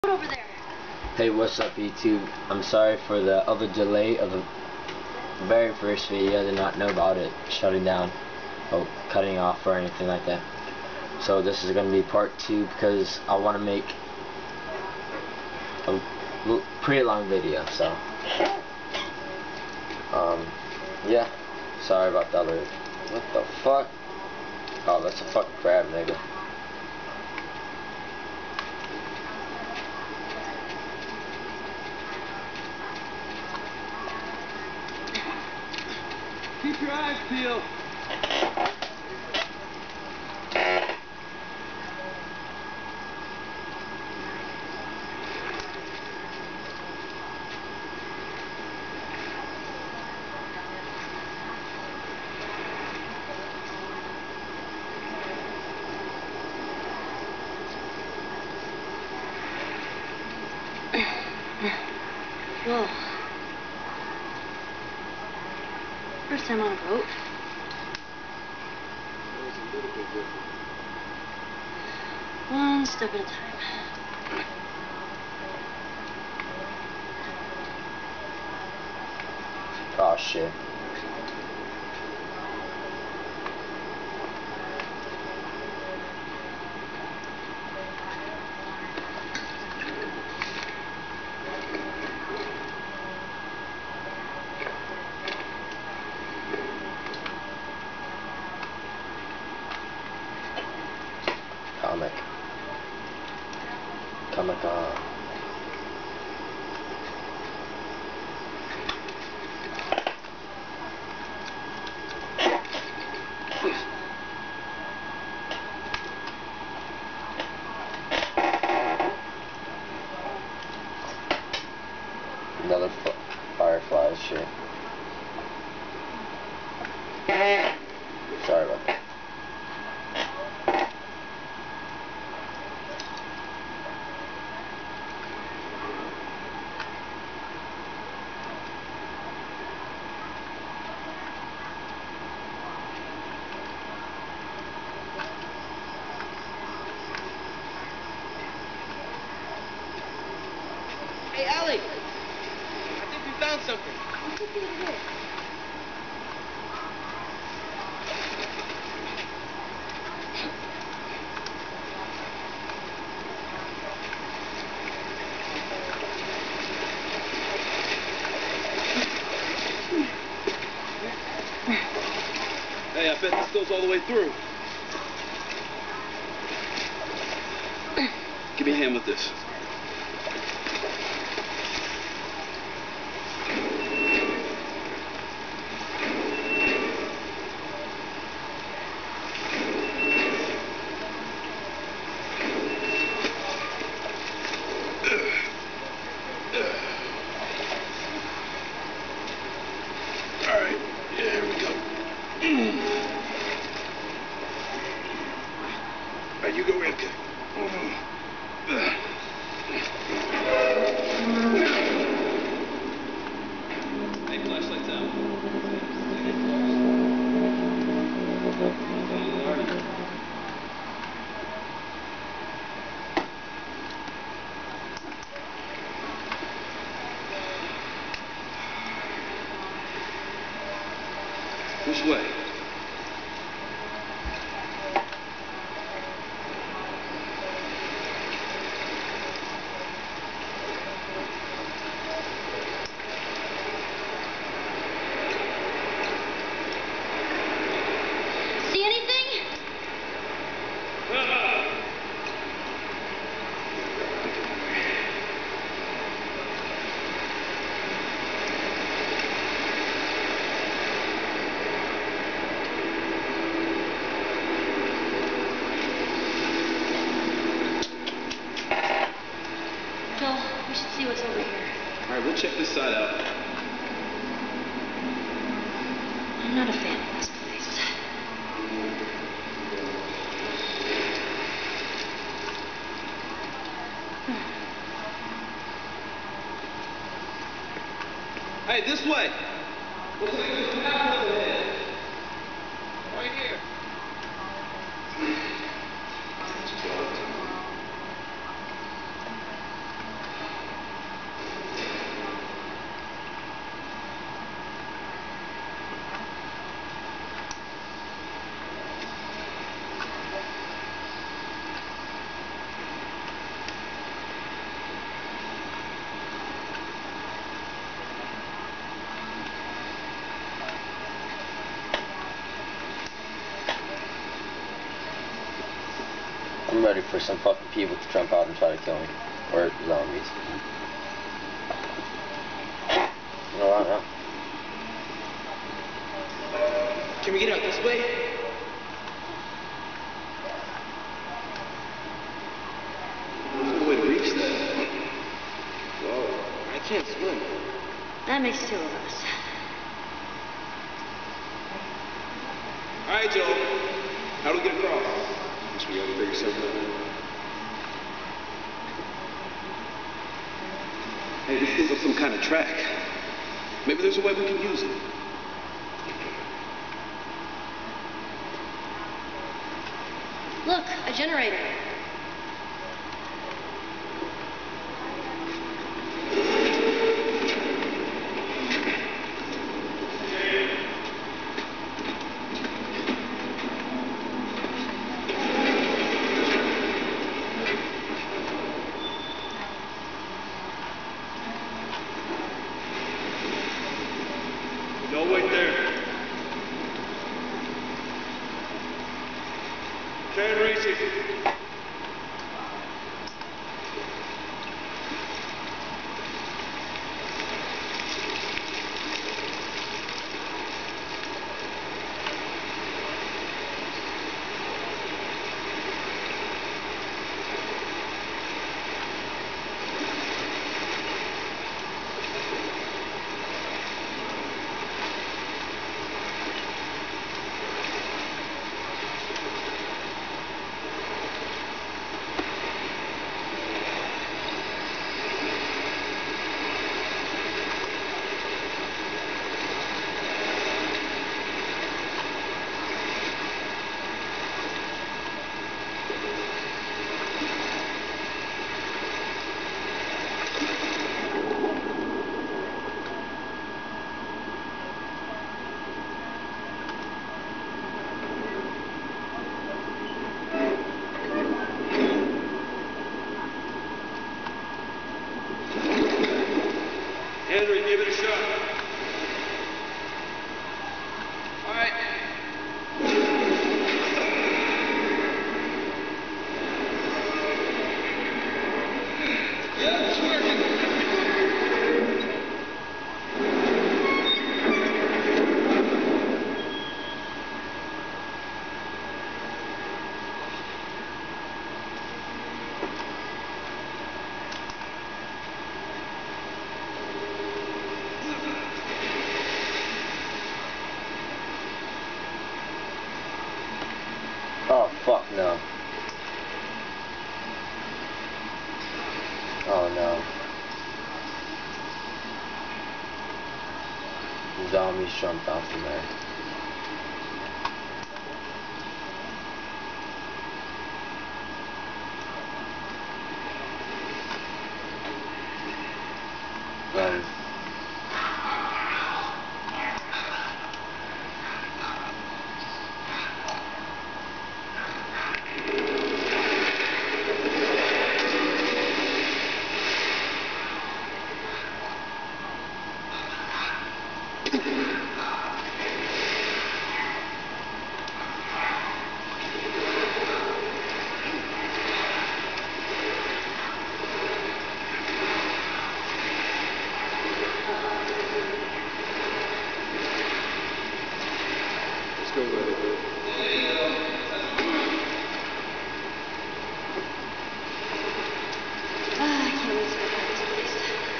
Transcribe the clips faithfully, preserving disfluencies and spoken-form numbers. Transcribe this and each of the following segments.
Over there. Hey, what's up YouTube? I'm sorry for the other delay of the very first video. I did not know about it shutting down or cutting off or anything like that. So this is going to be part two because I want to make a pretty long video. So um yeah, sorry about the other. What the fuck? Oh, that's a fucking crab, nigga. Keep your eyes peeled. Whoa. First time on a boat. One step at a time. Oh shit. Comic. Comic on. Another firefly shit. Sorry about that. Hey, Allie! I think we found something. What do you think it is? Hey, I bet this goes all the way through. Give me a hand with this. Alright, yeah, here we go. Alright, you go in, okay. Hey, flashlights out. Which way? See anything? Phil, we should see what's over here. Alright, we'll check this side out. I'm not a fan of this place. Hey, this way! Looks like there's a map over there. Right here. I'm ready for some fucking people to jump out and try to kill me. Or zombies. You know what, now? Can we get out this way? There's no way to reach that. Whoa, I can't swim. That makes two of us. All right, Joe. How do we get across? Guess we gotta figure something out. Hey, this thing's on some kind of track. Maybe there's a way we can use it. Look, a generator. No, wait there. Can't reach it. Henry, give it a shot. All right. Yeah, it's working. Oh, fuck no. Oh no. Zombies jumped out from there. Um, Let's go with it. Ah, I can't wait to get out of this place.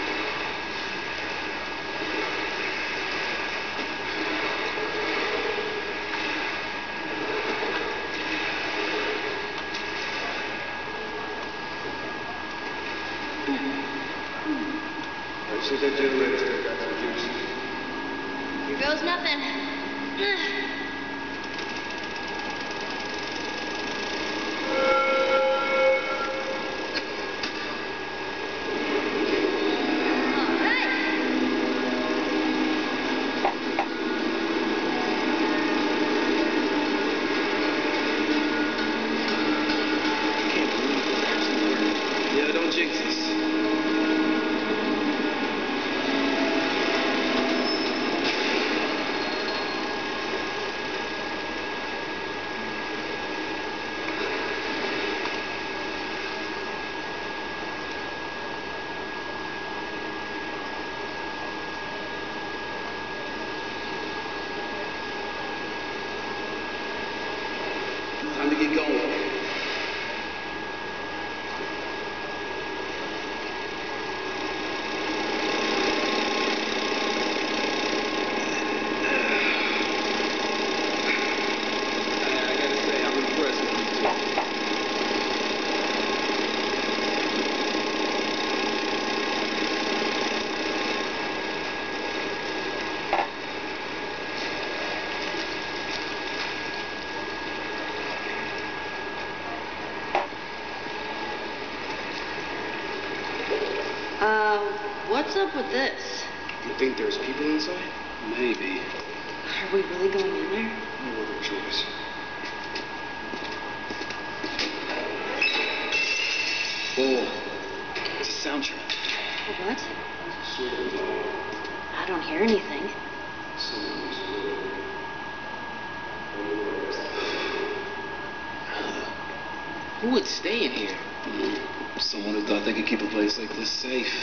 Let's see that generator still got some juice. Here goes nothing. Yeah, don't jinx us. Uh, what's up with this? You think there's people inside? Maybe. Are we really going in there? No other choice. Whoa. It's a sound trap. A what? I don't hear anything. Who would stay in here? Someone who thought they could keep a place like this safe.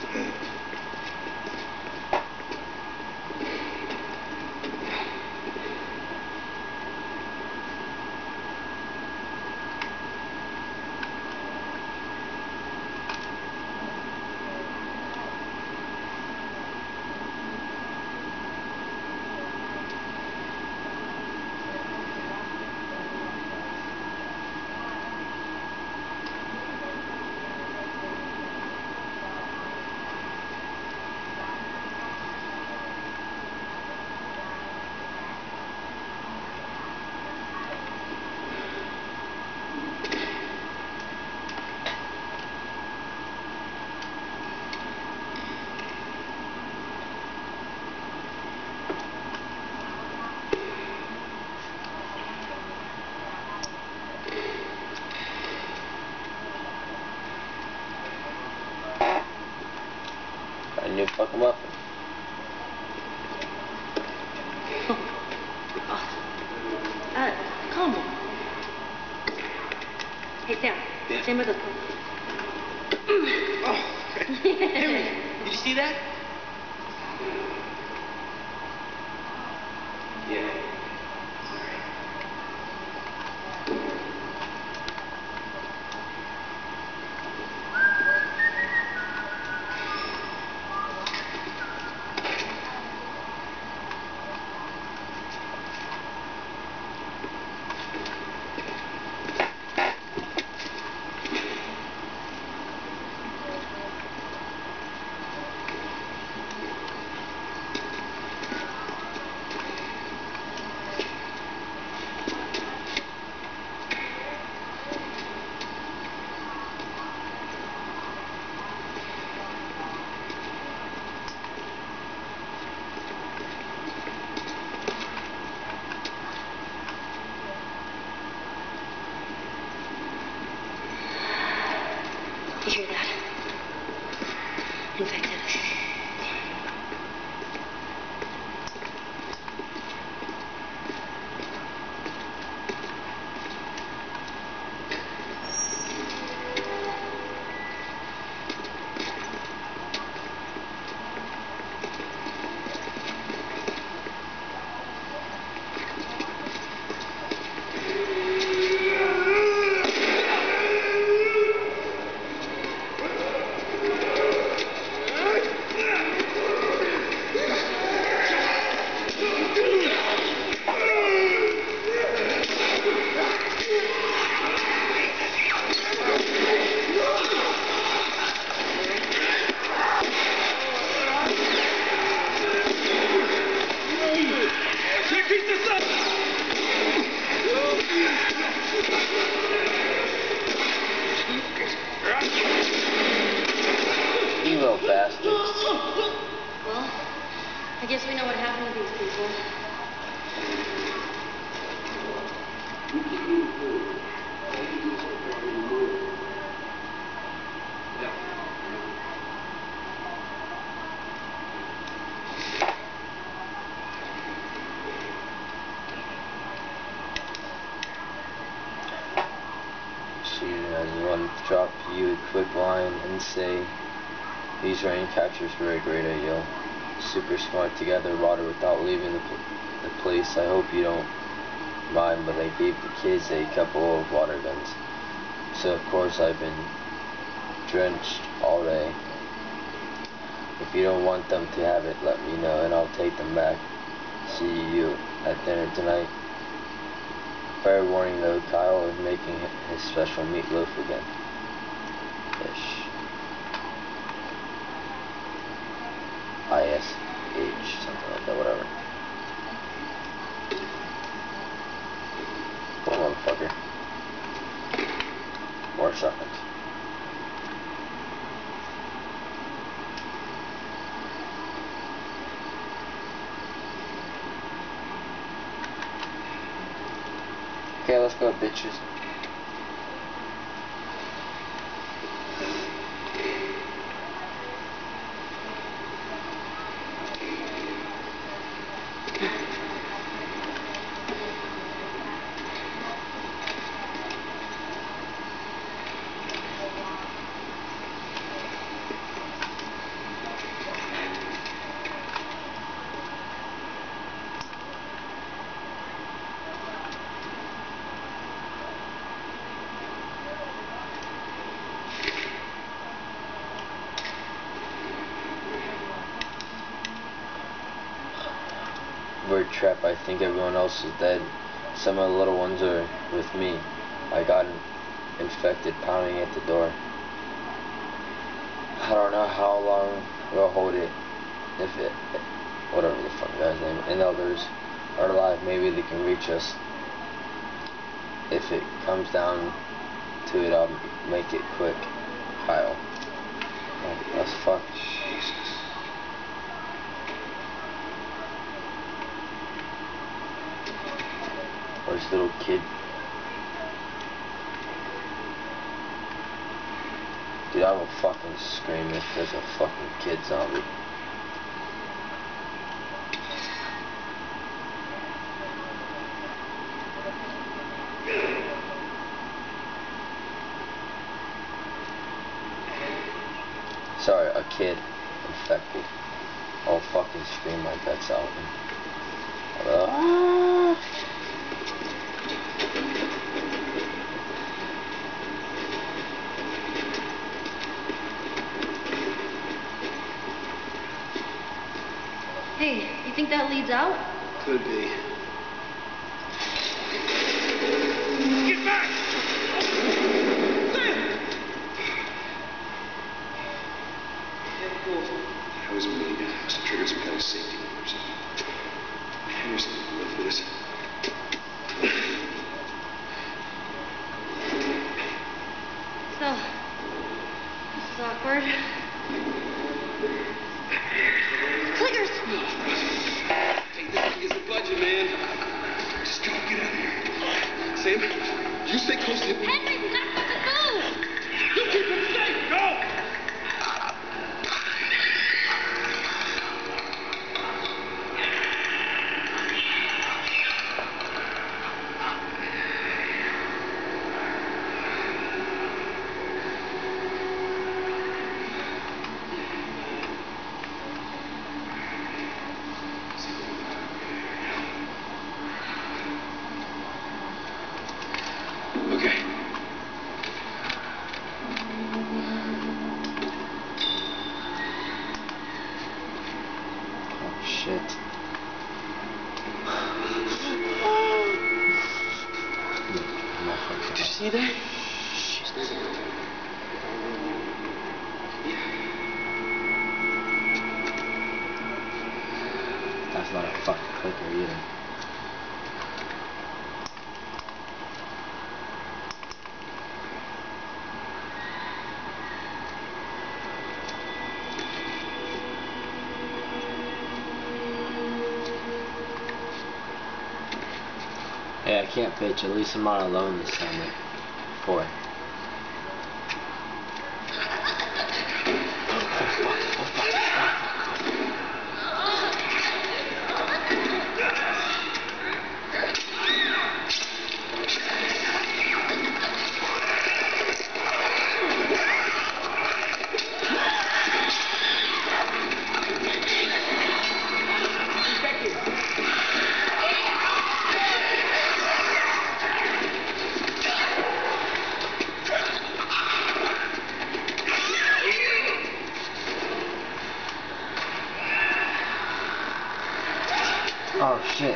I knew fuck him up. Uh, calm down. Hey, Sam. Yeah. Same with the... Oh, Henry, did you see that? Yeah. You hear that? Infected. You little bastards. Well, I guess we know what happened to these people. Shoot, I just want to drop you a quick line and say these rain captures were a great idea. Super smart to gather water without leaving the, pl the place. I hope you don't mind, but I gave the kids a couple of water guns. So of course I've been drenched all day. If you don't want them to have it, let me know and I'll take them back. See you at dinner tonight. Fair warning though, Kyle is making his special meatloaf again. Ish. I S H, something like that, whatever. Come on, motherfucker. More shotguns. bitches. Bird trap, I think everyone else is dead. Some of the little ones are with me. I got infected pounding at the door. I don't know how long we'll hold it. If it, whatever the fuck guy's name, and others are alive, maybe they can reach us. If it comes down to it, I'll make it quick. Kyle. Oh, that's fucked. Jesus. Where's the little kid? Dude, I will fucking scream if there's a fucking kid zombie. Sorry, a kid infected. I'll fucking scream my guts out. Uh, Hey, you think that leads out? Could be. Get back! Sam! That was me. I must have triggered some kind of safety move or something. Henderson didn't live for this. So, this is awkward. Clickers! Hey, this thing is the budget, man. Just go, get out of here. Sam, you stay close to him. Henry, we gotta fucking move! You keep him safe! Go! Okay. oh shit. Did you see that? That's not a fucking clicker either. Hey, I can't pitch. At least I'm not alone this time. Like, boy. Oh shit.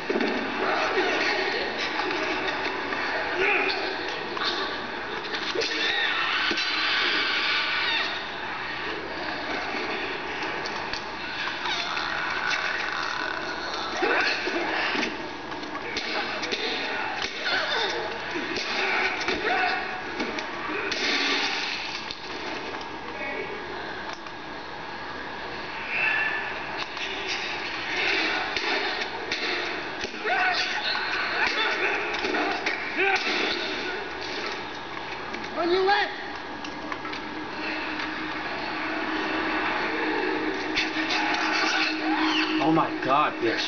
Oh my god, bitch.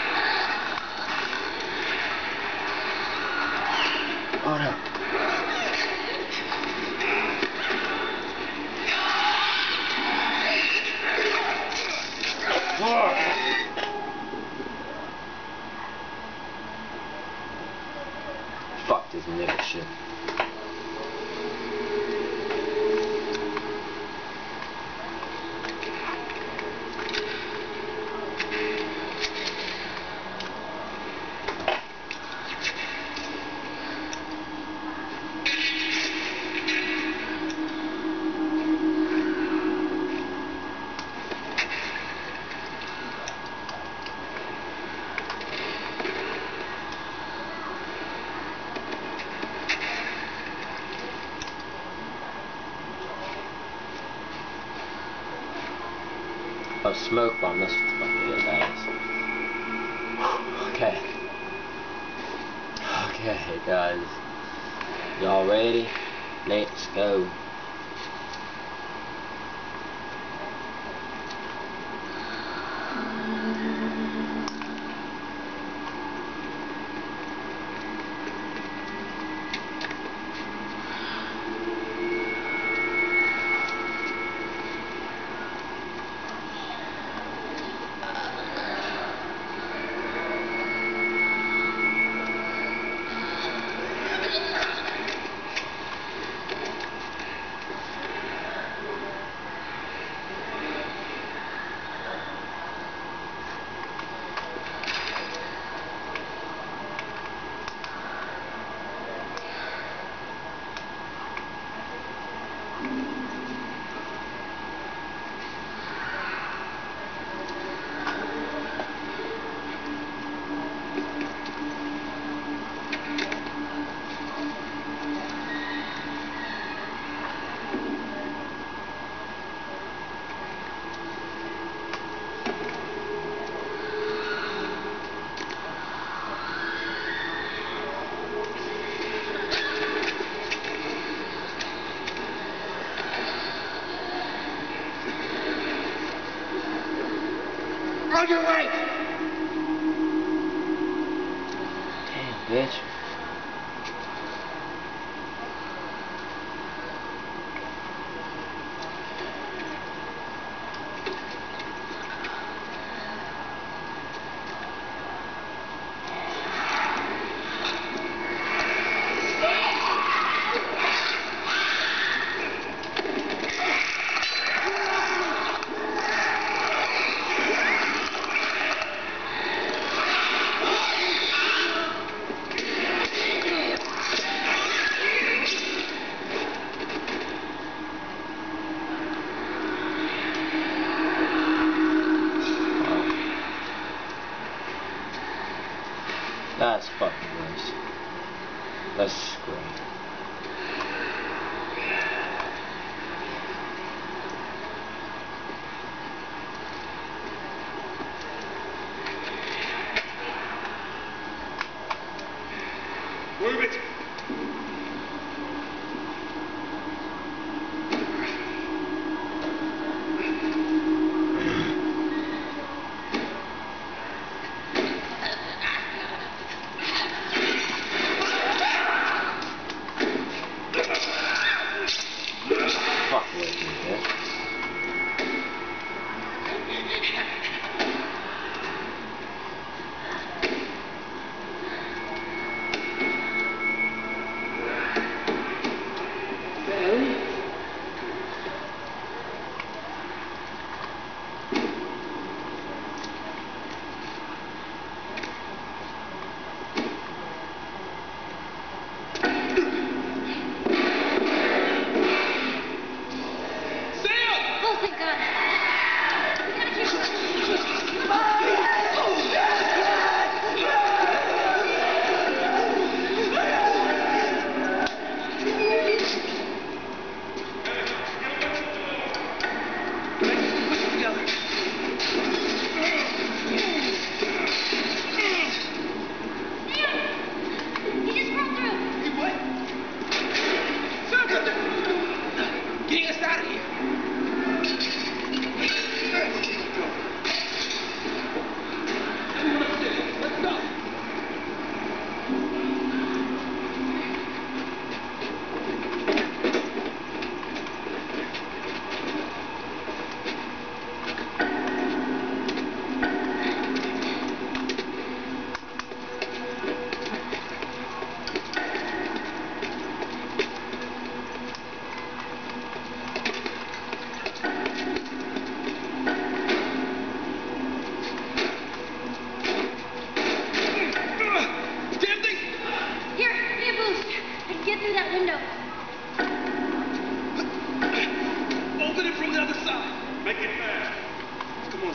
Oh no. Fuck this nigga shit. A smoke bomb, that's what the fuck it is, that is. Okay. Okay, guys. Y'all ready? Let's go. On your way! Damn, bitch. That's fucking nice. That's great. Move it!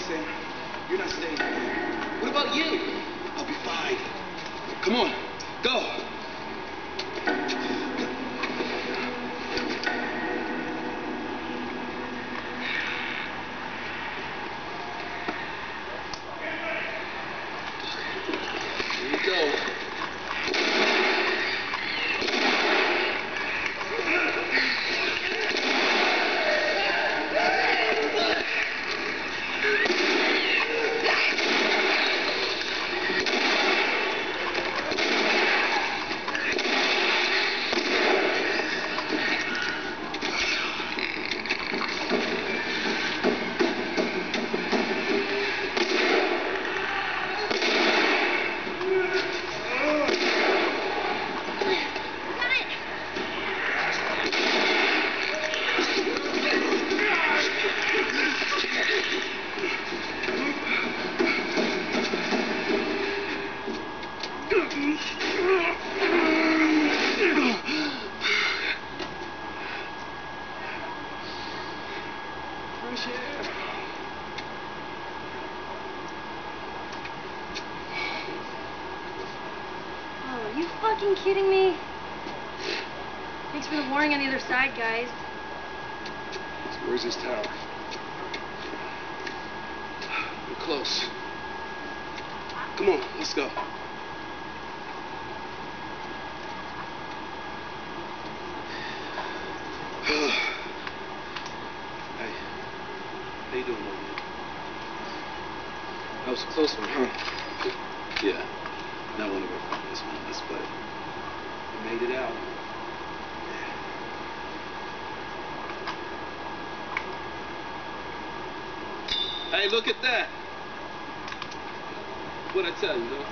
Sam. You're not staying. What about you? I'll be fine. Come on, go. Here we go. Fresh air. Oh, are you fucking kidding me? Thanks for the warning on the other side, guys. So where's this tower? We're close. Come on, let's go. Hey, how you doing, old man? That was a close one, huh? Yeah, not one of our finest moments, but we made it out. Hey, look at that. What'd I tell you, though?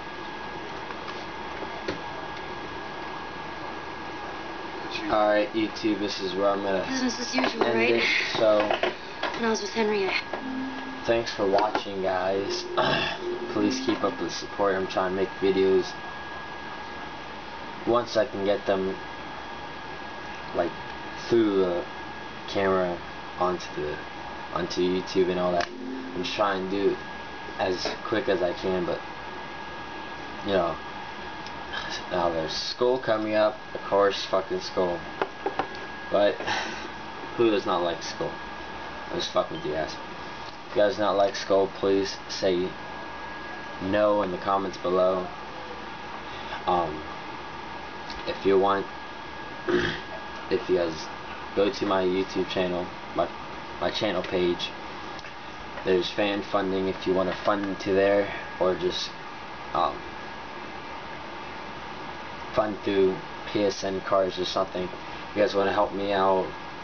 Alright, YouTube, this is where I'm gonna Business as usual, end right? it. So, When I was with Henrietta. thanks for watching, guys. Please keep up the support. I'm trying to make videos. Once I can get them, like, through the camera onto the onto YouTube and all that, I'm just trying to do it as quick as I can. But you know, now there's school coming up, of course, fucking school. But who does not like school? I was fucking with you guys. If you guys do not like school, please say no in the comments below. Um, if you want, if you guys go to my YouTube channel, my my channel page, there's fan funding if you want to fund to there, or just um, fund through P S N cards or something. If you guys want to help me out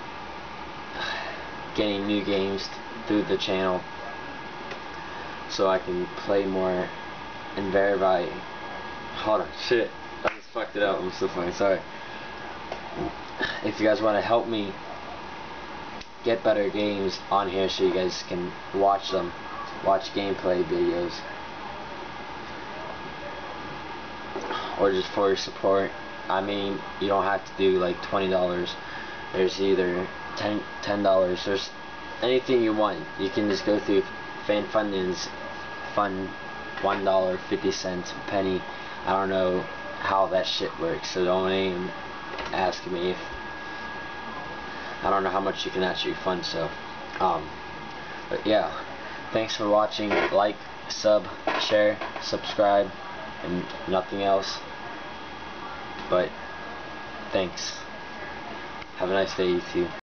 getting new games through the channel, so I can play more and verify. Hold on, shit, I just fucked it up. I'm so fucking sorry. If you guys want to help me get better games on here, so you guys can watch them, watch gameplay videos, or just for your support. I mean, you don't have to do like twenty dollars. There's either ten dollars. There's anything you want. You can just go through fan fundings, fund one dollar, fifty cents, a penny. I don't know how that shit works, so don't even ask me if I don't know how much you can actually fund. So um but yeah, thanks for watching. Like, sub, share, subscribe, and nothing else. But thanks. Have a nice day, YouTube.